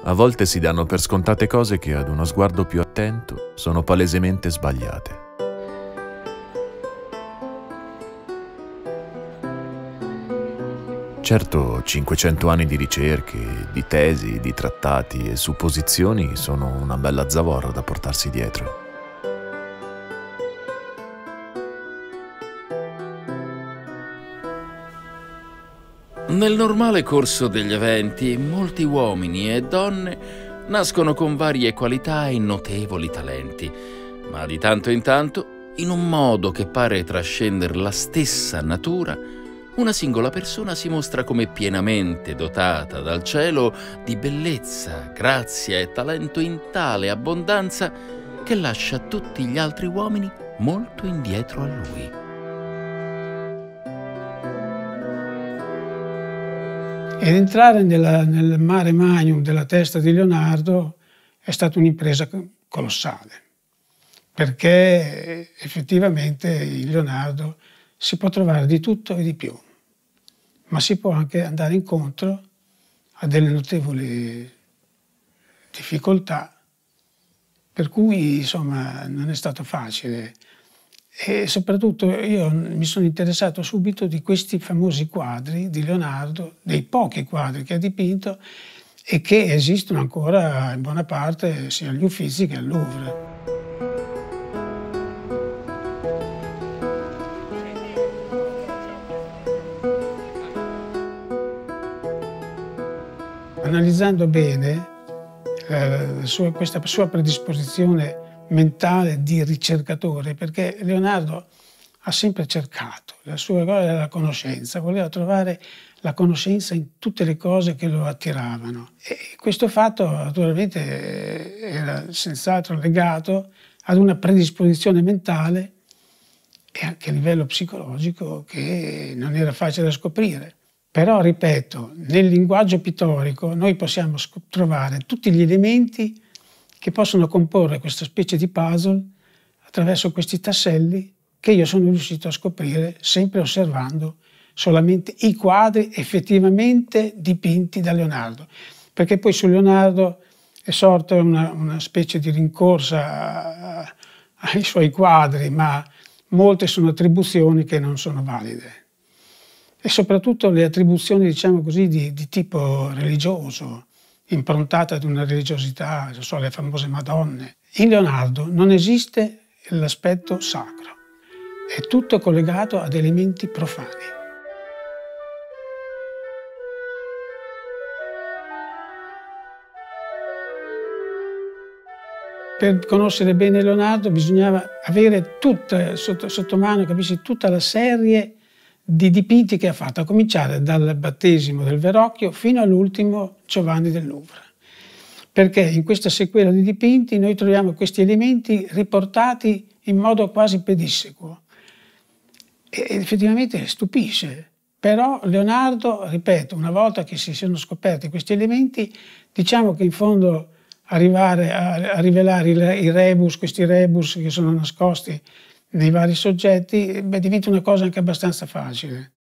A volte si danno per scontate cose che ad uno sguardo più attento sono palesemente sbagliate. Certo, 500 anni di ricerche, di tesi, di trattati e supposizioni sono una bella zavorra da portarsi dietro. Nel normale corso degli eventi, molti uomini e donne nascono con varie qualità e notevoli talenti, ma di tanto in tanto, in un modo che pare trascendere la stessa natura, una singola persona si mostra come pienamente dotata dal cielo di bellezza, grazia e talento in tale abbondanza che lascia tutti gli altri uomini molto indietro a lui. Ed entrare nel mare magnum della testa di Leonardo è stata un'impresa colossale, perché effettivamente in Leonardo si può trovare di tutto e di più, ma si può anche andare incontro a delle notevoli difficoltà, per cui insomma non è stato facile. E soprattutto io mi sono interessato subito di questi famosi quadri di Leonardo, dei pochi quadri che ha dipinto e che esistono ancora in buona parte sia agli Uffizi che al Louvre. Analizzando bene questa sua predisposizione mentale di ricercatore, perché Leonardo ha sempre cercato, la sua cosa era la conoscenza, voleva trovare la conoscenza in tutte le cose che lo attiravano. E questo fatto naturalmente era senz'altro legato ad una predisposizione mentale e anche a livello psicologico che non era facile da scoprire. Però, ripeto, nel linguaggio pittorico noi possiamo trovare tutti gli elementi che possono comporre questa specie di puzzle attraverso questi tasselli che io sono riuscito a scoprire sempre osservando solamente i quadri effettivamente dipinti da Leonardo. Perché poi su Leonardo è sorta una specie di rincorsa ai suoi quadri, ma molte sono attribuzioni che non sono valide. E soprattutto le attribuzioni, diciamo così, di tipo religioso, improntata ad una religiosità, non so, le famose Madonne. In Leonardo non esiste l'aspetto sacro, è tutto collegato ad elementi profani. Per conoscere bene Leonardo bisognava avere tutta sotto mano, capisci, tutta la serie di dipinti che ha fatto, a cominciare dal battesimo del Verrocchio fino all'ultimo Giovanni del Louvre. Perché in questa sequela di dipinti noi troviamo questi elementi riportati in modo quasi pedissequo. E effettivamente stupisce. Però Leonardo, ripeto, una volta che si sono scoperti questi elementi, diciamo che in fondo arrivare a rivelare i rebus, questi rebus che sono nascosti nei vari soggetti, diventa una cosa anche abbastanza facile.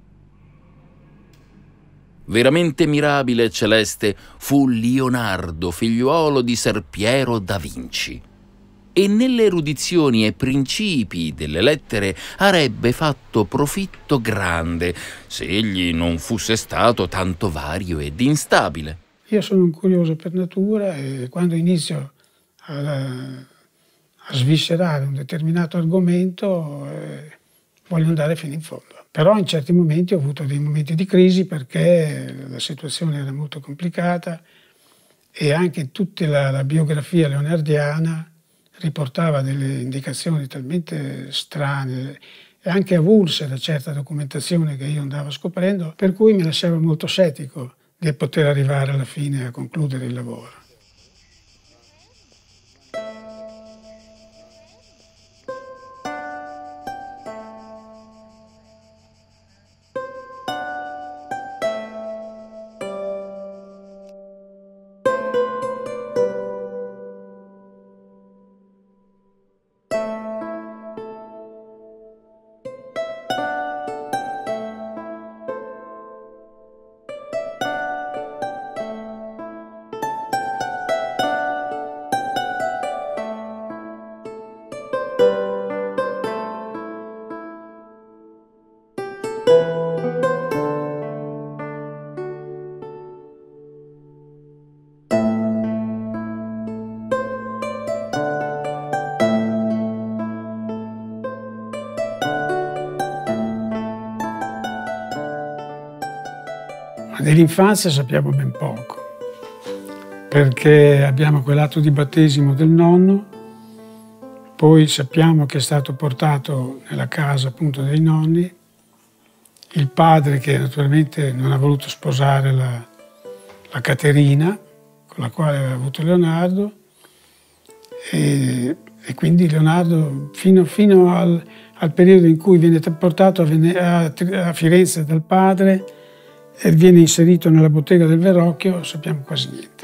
Veramente mirabile e celeste fu Leonardo, figliuolo di Ser Piero da Vinci. E nelle erudizioni e principi delle lettere avrebbe fatto profitto grande, se egli non fosse stato tanto vario ed instabile. Io sono un curioso per natura e quando inizio a sviscerare un determinato argomento voglio andare fino in fondo. Però in certi momenti ho avuto dei momenti di crisi perché la situazione era molto complicata e anche tutta la biografia leonardiana riportava delle indicazioni talmente strane e anche avulse da certa documentazione che io andavo scoprendo, per cui mi lasciava molto scettico di poter arrivare alla fine a concludere il lavoro. Ma dell'infanzia sappiamo ben poco, perché abbiamo quell'atto di battesimo del nonno, poi sappiamo che è stato portato nella casa appunto dei nonni, il padre che naturalmente non ha voluto sposare la Caterina, con la quale aveva avuto Leonardo, e quindi Leonardo fino al periodo in cui viene portato a Firenze dal padre e viene inserito nella bottega del Verrocchio, sappiamo quasi niente.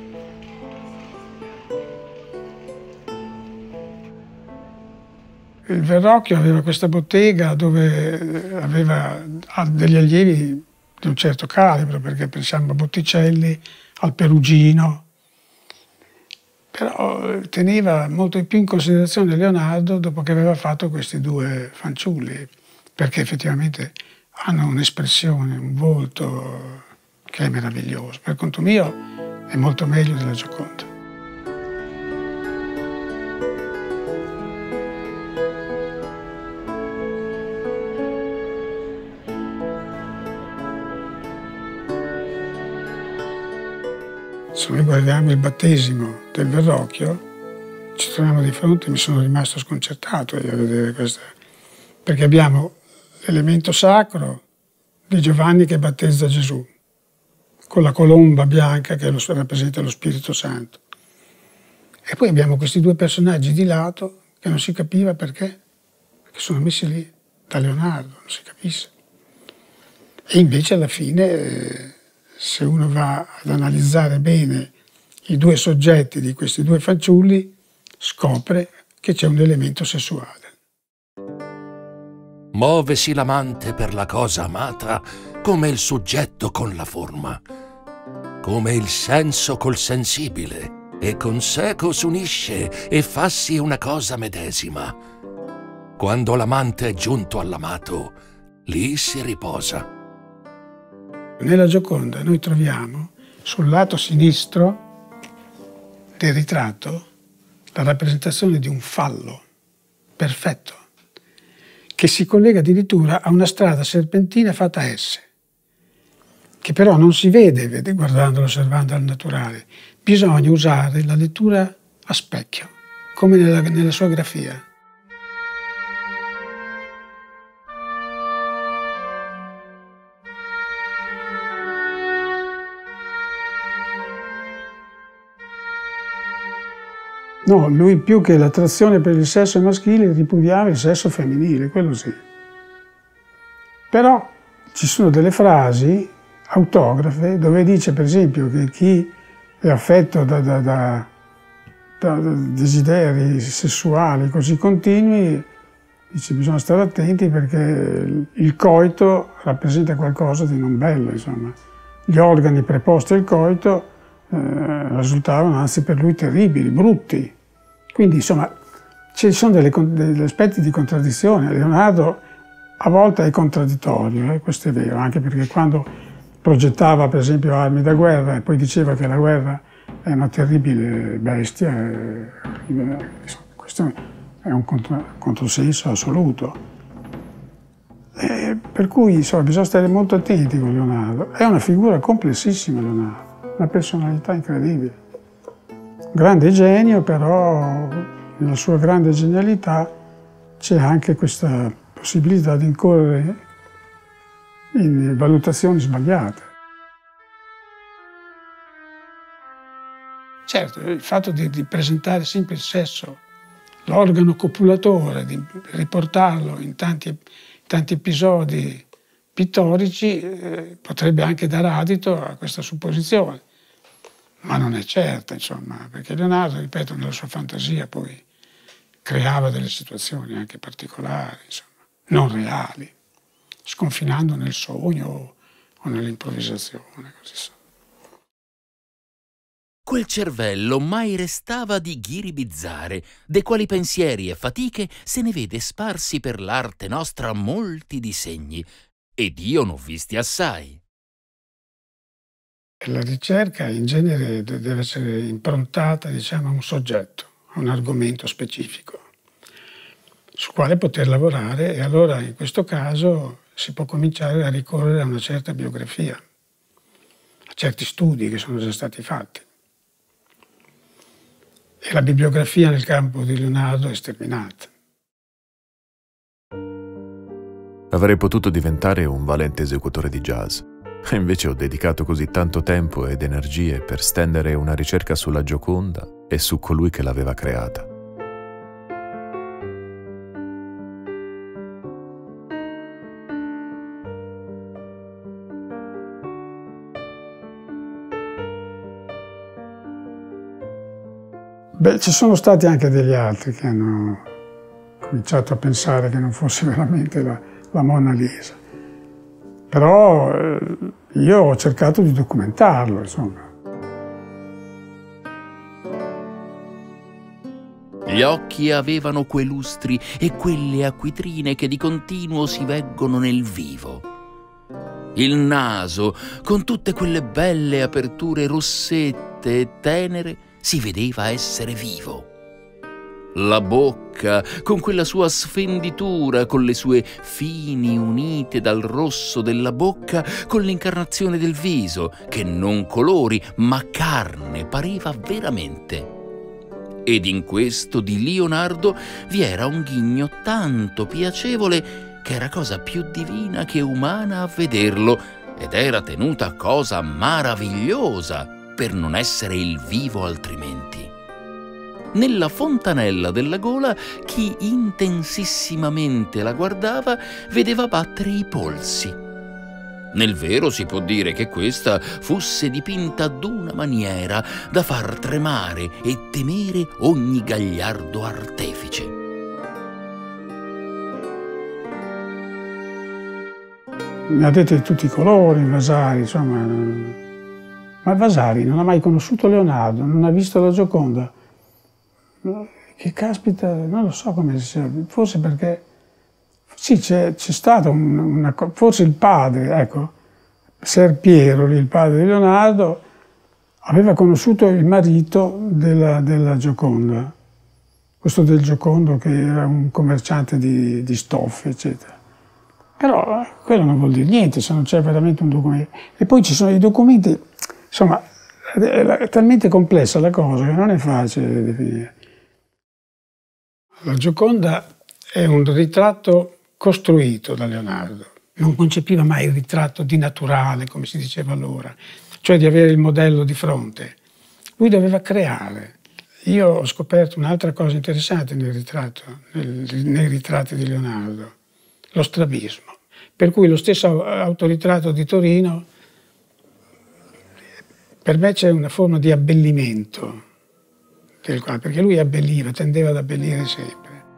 Il Verrocchio aveva questa bottega dove aveva degli allievi di un certo calibro, perché pensiamo a Botticelli, al Perugino, però teneva molto più in considerazione Leonardo dopo che aveva fatto questi due fanciulli, perché effettivamente hanno un'espressione, un volto che è meraviglioso. Per conto mio è molto meglio della Gioconda. Se noi guardiamo il battesimo del Verrocchio, ci troviamo di fronte, mi sono rimasto sconcertato io a vedere questo, perché abbiamo l'elemento sacro di Giovanni che battezza Gesù, con la colomba bianca che rappresenta lo Spirito Santo. E poi abbiamo questi due personaggi di lato che non si capiva perché sono messi lì da Leonardo, non si capisce. E invece alla fine, se uno va ad analizzare bene i due soggetti di questi due fanciulli, scopre che c'è un elemento sessuale. Muovesi l'amante per la cosa amata come il soggetto con la forma, come il senso col sensibile, e con seco s'unisce e fassi una cosa medesima. Quando l'amante è giunto all'amato, lì si riposa. Nella Gioconda noi troviamo sul lato sinistro del ritratto la rappresentazione di un fallo perfetto, che si collega addirittura a una strada serpentina fatta a S, che però non si vede guardandolo, osservando al naturale. Bisogna usare la lettura a specchio, come nella sua grafia. No, lui più che l'attrazione per il sesso maschile ripudiava il sesso femminile, quello sì. Però ci sono delle frasi autografe dove dice per esempio che chi è affetto da desideri sessuali così continui, dice bisogna stare attenti perché il coito rappresenta qualcosa di non bello, insomma. Gli organi preposti al coito risultavano anzi per lui terribili, brutti. Quindi insomma ci sono degli aspetti di contraddizione. Leonardo a volte è contraddittorio, questo è vero, anche perché quando progettava per esempio armi da guerra e poi diceva che la guerra è una terribile bestia, questo è un controsenso assoluto. Per cui insomma, bisogna stare molto attenti con Leonardo. È una figura complessissima Leonardo, una personalità incredibile. Grande genio, però nella sua grande genialità c'è anche questa possibilità di incorrere in valutazioni sbagliate. Certo, il fatto di presentare sempre il sesso, l'organo copulatore, di riportarlo in tanti episodi pittorici, potrebbe anche dare adito a questa supposizione. Ma non è certa, insomma, perché Leonardo, ripeto, nella sua fantasia poi creava delle situazioni anche particolari, insomma, non reali, sconfinando nel sogno o nell'improvvisazione, così. Quel cervello mai restava di ghiribizzare, de quali pensieri e fatiche se ne vede sparsi per l'arte nostra molti disegni, ed io n'ho visti assai. La ricerca in genere deve essere improntata, diciamo, a un soggetto, a un argomento specifico, sul quale poter lavorare, e allora in questo caso si può cominciare a ricorrere a una certa biografia. certi studi che sono già stati fatti. E la bibliografia nel campo di Leonardo è sterminata. Avrei potuto diventare un valente esecutore di jazz, e invece ho dedicato così tanto tempo ed energie per stendere una ricerca sulla Gioconda e su colui che l'aveva creata. Beh, ci sono stati anche degli altri che hanno cominciato a pensare che non fosse veramente la Mona Lisa. Però io ho cercato di documentarlo, insomma. Gli occhi avevano quei lustri e quelle acquitrine che di continuo si veggono nel vivo. Il naso, con tutte quelle belle aperture rossette e tenere, si vedeva essere vivo. La bocca, con quella sua sfenditura, con le sue fini unite dal rosso della bocca, con l'incarnazione del viso, che non colori, ma carne pareva veramente. Ed in questo di Leonardo vi era un ghigno tanto piacevole che era cosa più divina che umana a vederlo, ed era tenuta cosa maravigliosa per non essere il vivo altrimenti. Nella fontanella della gola, chi intensissimamente la guardava vedeva battere i polsi. Nel vero si può dire che questa fosse dipinta d'una maniera da far tremare e temere ogni gagliardo artefice. Ne ha dette di tutti i colori, Vasari, insomma. Ma Vasari non ha mai conosciuto Leonardo, non ha visto la Gioconda. Che caspita, non lo so come sia, forse perché sì, c'è stato forse il padre, ecco, Ser Piero, il padre di Leonardo, aveva conosciuto il marito della Gioconda, questo del Giocondo che era un commerciante di stoffe, eccetera. Però quello non vuol dire niente se non c'è veramente un documento. E poi ci sono i documenti, insomma, è talmente complessa la cosa che non è facile definire. La Gioconda è un ritratto costruito da Leonardo. Non concepiva mai il ritratto di naturale, come si diceva allora, cioè di avere il modello di fronte. Lui doveva creare. Io ho scoperto un'altra cosa interessante nei ritratti di Leonardo, lo strabismo. Per cui lo stesso autoritratto di Torino, per me c'è una forma di abbellimento del quadro, perché lui abbelliva, tendeva ad abbellire sempre.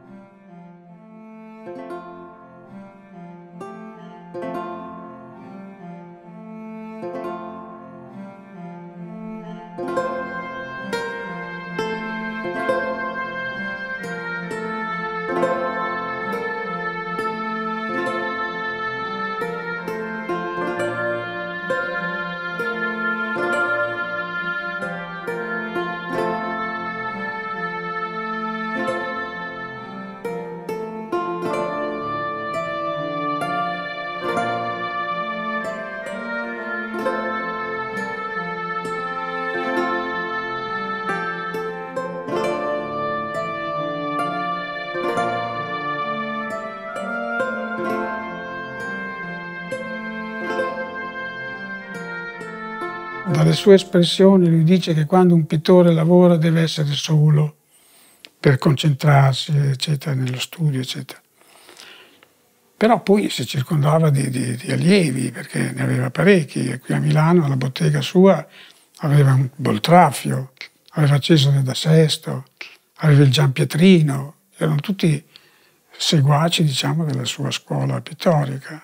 Dalle sue espressioni lui dice che quando un pittore lavora deve essere solo per concentrarsi, eccetera, nello studio, eccetera. Però poi si circondava di allievi, perché ne aveva parecchi. Qui a Milano, alla bottega sua, aveva un Boltraffio, aveva Cesare da Sesto, aveva il Giampietrino, erano tutti seguaci, diciamo, della sua scuola pittorica.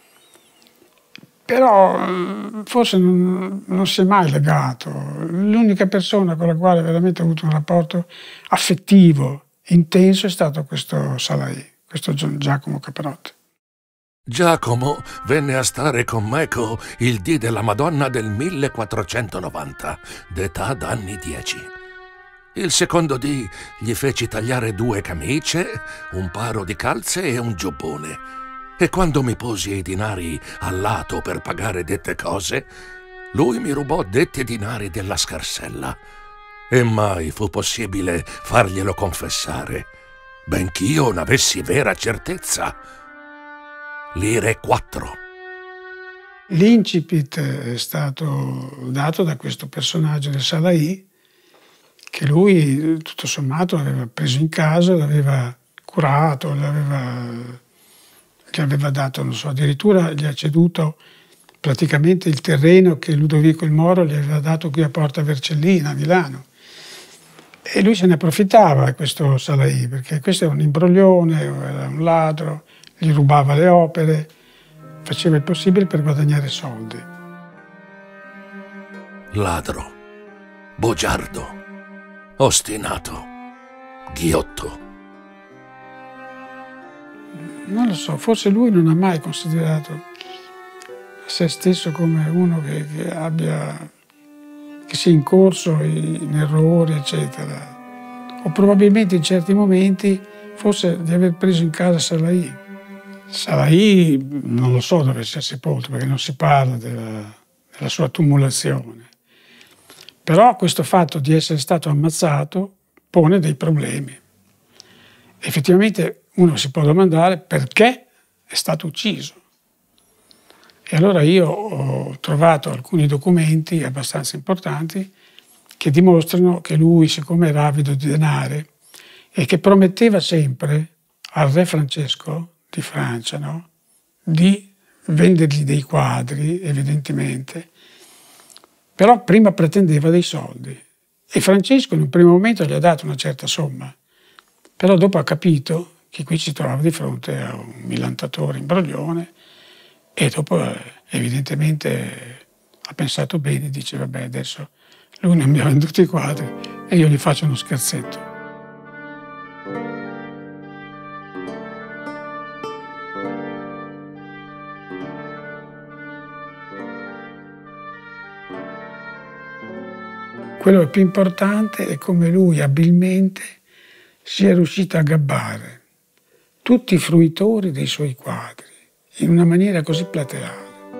Però forse non si è mai legato. L'unica persona con la quale veramente ha avuto un rapporto affettivo, intenso, è stato questo Salai, questo Giacomo Caprotti. Giacomo venne a stare con Meco il dì della Madonna del 1490, d'età d'anni 10. Il secondo dì gli feci tagliare 2 camicie, un paro di calze e un giubbone. E quando mi posi i dinari al lato per pagare dette cose, Lui mi rubò detti dinari della scarsella e mai fu possibile farglielo confessare, bench'io n'avessi vera certezza. Lire 4. L'incipit è stato dato da questo personaggio del Salahi, che lui tutto sommato l'aveva preso in casa, l'aveva curato, gli aveva dato, non so, addirittura gli ha ceduto praticamente il terreno che Ludovico il Moro gli aveva dato qui a Porta Vercellina, a Milano. E lui se ne approfittava, questo Salahi, perché questo era un imbroglione, era un ladro, gli rubava le opere, faceva il possibile per guadagnare soldi. Ladro, bugiardo, ostinato, ghiotto. Non lo so, forse lui non ha mai considerato se stesso come uno che sia incorso in errori, eccetera. O probabilmente in certi momenti forse di aver preso in casa Salahi. Salahi non lo so dove sia sepolto, perché non si parla della sua tumulazione. Però questo fatto di essere stato ammazzato pone dei problemi. Effettivamente uno si può domandare perché è stato ucciso. E allora io ho trovato alcuni documenti abbastanza importanti che dimostrano che lui, siccome era avido di denari e che prometteva sempre al re Francesco di Francia, no, di vendergli dei quadri, evidentemente, però prima pretendeva dei soldi. E Francesco in un primo momento gli ha dato una certa somma, però dopo ha capito che qui si trovava di fronte a un millantatore imbroglione e dopo evidentemente ha pensato bene, dice vabbè adesso lui non mi ha venduto i quadri e io gli faccio uno scherzetto. Quello che è più importante è come lui abilmente sia riuscito a gabbare tutti i fruitori dei suoi quadri in una maniera così plateale.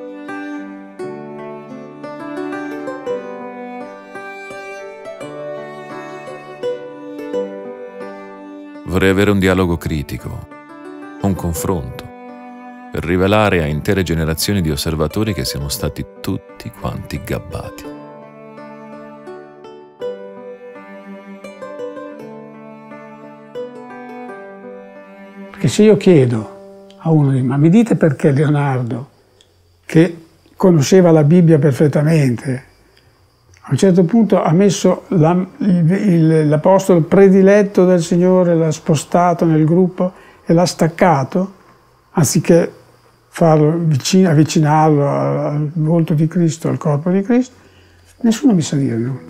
Vorrei avere un dialogo critico, un confronto, per rivelare a intere generazioni di osservatori che siamo stati tutti quanti gabbati. Perché se io chiedo a uno, ma mi dite perché Leonardo, che conosceva la Bibbia perfettamente, a un certo punto ha messo l'apostolo prediletto del Signore, l'ha spostato nel gruppo e l'ha staccato, anziché avvicinarlo al volto di Cristo, al corpo di Cristo, nessuno mi sa dire nulla.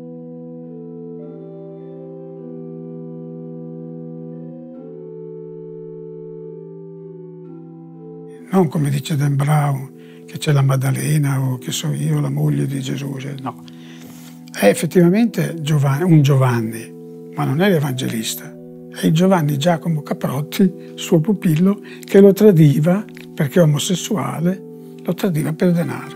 Non come dice Dan Brown, che c'è la Maddalena o che so io, la moglie di Gesù, no. È effettivamente un Giovanni, ma non è l'Evangelista. È il Giovanni Giacomo Caprotti, suo pupillo, che lo tradiva perché è omosessuale, lo tradiva per denaro.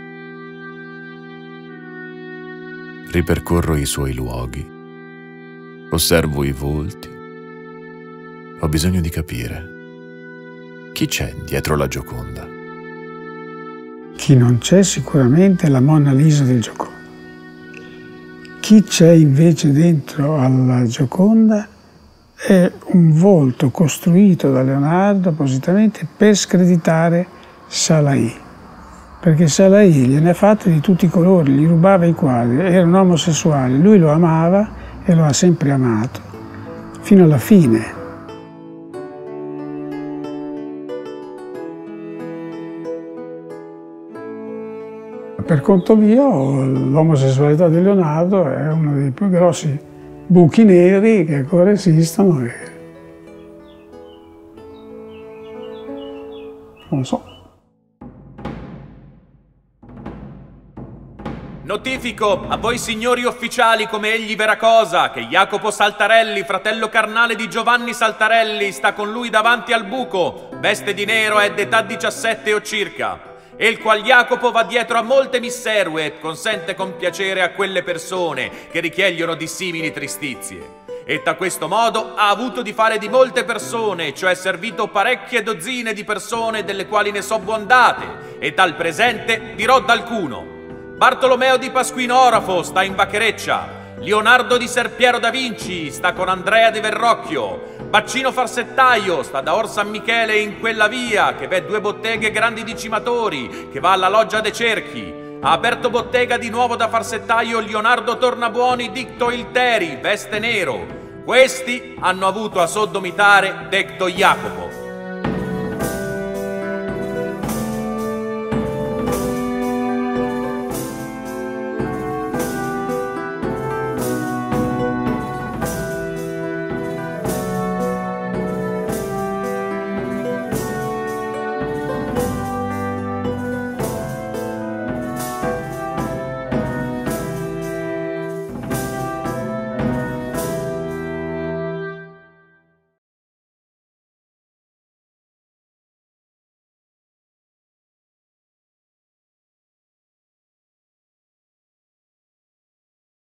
Ripercorro i suoi luoghi, osservo i volti. Ho bisogno di capire chi c'è dietro la Gioconda. Chi non c'è sicuramente è la Monna Lisa del Gioconda. Chi c'è invece dentro alla Gioconda è un volto costruito da Leonardo appositamente per screditare Salahi. Perché Salahi gliene ha fatte di tutti i colori, gli rubava i quadri, era un omosessuale, lui lo amava e lo ha sempre amato, fino alla fine. Per conto mio, l'omosessualità di Leonardo è uno dei più grossi buchi neri che ancora esistono. Non lo so. Notifico a voi signori ufficiali come egli vera cosa, che Jacopo Saltarelli, fratello carnale di Giovanni Saltarelli, sta con lui davanti al buco, veste di nero, è d'età 17 o circa. e il qual Jacopo va dietro a molte miserue e consente con piacere a quelle persone che richiegliono di simili tristizie. E da questo modo ha avuto di fare di molte persone, cioè servito parecchie dozzine di persone delle quali ne so buondate, e dal presente dirò d'alcuno. Bartolomeo di Pasquino Orafo sta in Vachereccia, Leonardo di Serpiero da Vinci sta con Andrea di Verrocchio, Baccino Farsettaio sta da Or San Michele in quella via, che v'è 2 botteghe grandi di cimatori, che va alla Loggia de Cerchi. Ha aperto bottega di nuovo da Farsettaio Leonardo Tornabuoni dicto Ilteri, veste nero. Questi hanno avuto a soddomitare decto Jacopo.